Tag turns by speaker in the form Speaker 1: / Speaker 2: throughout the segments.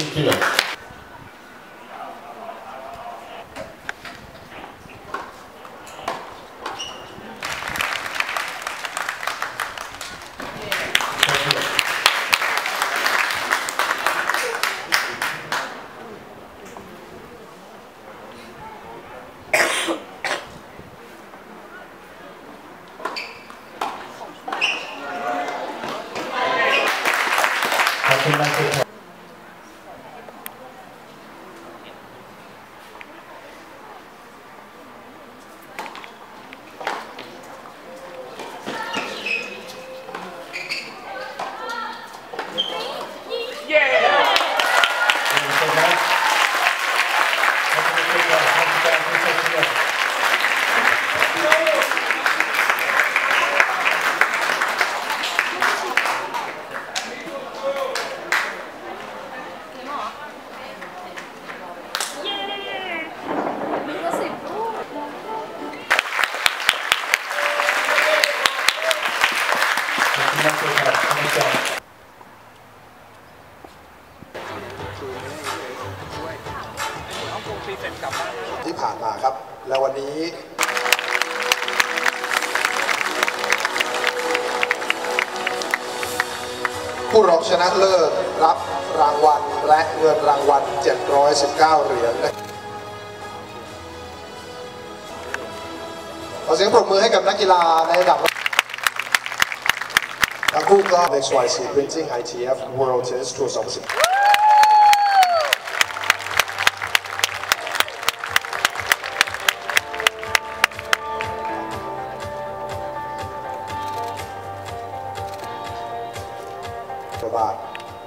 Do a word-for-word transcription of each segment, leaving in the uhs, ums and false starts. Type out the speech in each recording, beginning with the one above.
Speaker 1: Killer.
Speaker 2: ที่ผ่านมาครับแล้ววันนี้ผู้รองชนะเลิศรับรางวัลและเงินรางวัลเจ็ดร้อยสิบเก้าเหรียญขอเสียงปรบมือให้กับนักกีฬาในระดับทั้งคู่ก็ เอ็กซ์ วาย ซี Printing ไอ ที เอฟ World Tennis Tour สองพันสิบบาท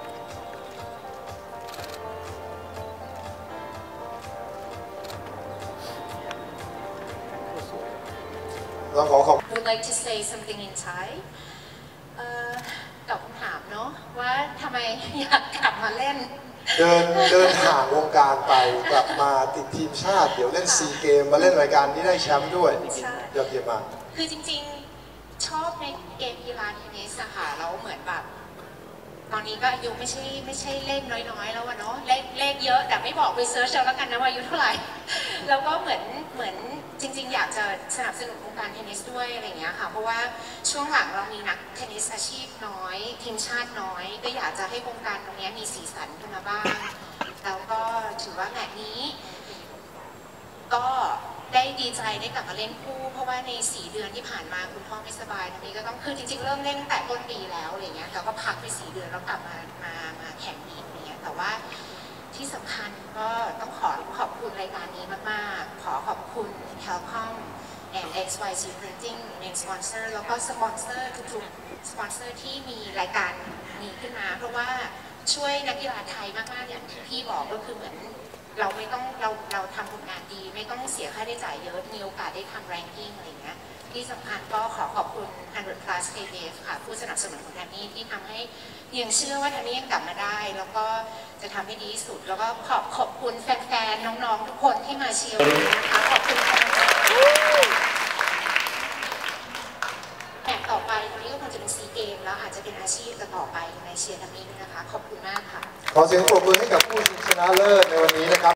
Speaker 2: ต้องขอขอบ
Speaker 3: Would like to say something in Thai ตอบคำถามเนาะว่าทำไมอยากกลับมาเล่น
Speaker 2: เดินเดินห่างวงการไปกลับมาติดทีมชาติเดี๋ยวเล่นซีเกมมาเล่นรายการนี้ได้แชมป์ด้วยยอดเยี่ยมมาก
Speaker 3: คือจริงๆชอบในเกมกีฬาเทนนิสค่ะแล้วเหมือนแบบตอนนี้ก็อายุไม่ใช่ไม่ใช่เลขน้อยๆแล้วอะเนาะเลขเลขเยอะแต่ไม่บอกไปเซิร์ชเอาแล้วกันนะว่าอายุเท่าไหร่แล้วก็เหมือนเหมือนจริงๆอยากจะสนับสนุนวงการเทนนิสด้วยอะไรอย่างเงี้ยค่ะเพราะว่าช่วงหลังเรามีนักเทนนิสอาชีพน้อยทีมชาติน้อยก็อยากจะให้วงการตรงนี้มีสีสันขึ้นมาบ้างแล้วก็ถือว่าแมตช์นี้ก็ได้ดีใจได้กลับมาเล่นคู่เพราะว่าในสี่เดือนที่ผ่านมาคุณพ่อไม่สบายตรงนี้ก็ต้องคือจริงๆเริ่มเล่นตั้งแต่ต้นปีแล้วอะไรเงี้ยแต่ก็พักไปสี่เดือนแล้วกลับมามามาแข่งอีกเนี่ยแต่ว่าที่สำคัญก็ต้องขอขอบคุณรายการนี้มากๆขอขอบคุณ Telcom and เอ็กซ์ วาย ซี Printing เป็นสปอนเซอร์แล้วก็สปอนเซอร์ทุกๆสปอนเซอร์ที่มีรายการนี้ขึ้นมาเพราะว่าช่วยนักกีฬาไทยมากๆอย่างที่พี่บอกก็คือเหมือนเราไม่ต้องเราเราทำผลงานดีไม่ต้องเสียค่าใช้จ่ายเยอะมีโอกาสได้ทำ ranking อะไรอย่างเงี้ยที่สำคัญก็ขอขอบคุณ หนึ่งร้อย plus เค บี เอฟ ค่ะผู้สนับสนุนของแทมมี่ที่ทำให้ยังเชื่อว่าแทมมี่ยังกลับมาได้แล้วก็จะทำให้ดีที่สุดแล้วก็ขอบขอบคุณแฟนๆน้องๆทุกคนที่มาเชียร์นะคะขอบคุณค่ะแข่งต่อไปตอนนี้ก็คงจะเป็นซีเกมแล้วอาจจะเป็นอาชีพต่อไปในเชียร์แทมมี่นะคะขอบคุณมากค่ะ
Speaker 2: ขอเสียงปรบมือให้กับผู้ชนะเลิศในวันนี้นะครับ